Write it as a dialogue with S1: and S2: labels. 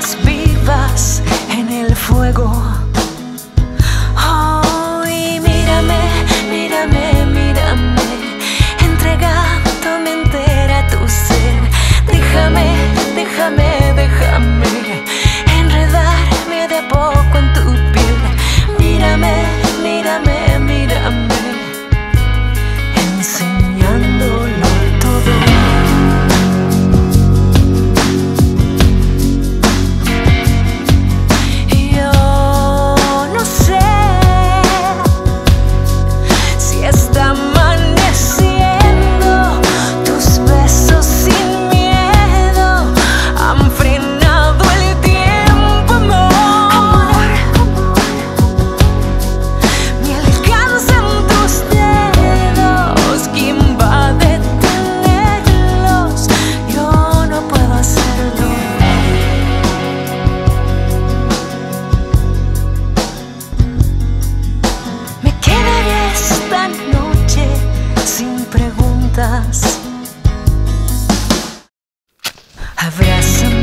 S1: llamas vivas en el fuego. Oh, y mírame, mírame, mírame, entregándome entera a tu ser. Déjame, déjame, déjame enredarme de a poco en tu piel. Mírame, mírame, mírame, enseñándolo todo. Yo no sé si está amaneciendo, tus besos sin miedo han frenado el tiempo, amor. Me alcanzan tus dedos, ¿quién va a detenerlos? Yo no puedo hacerlo. Me quedaré esta noche sin preguntas. Abrázame.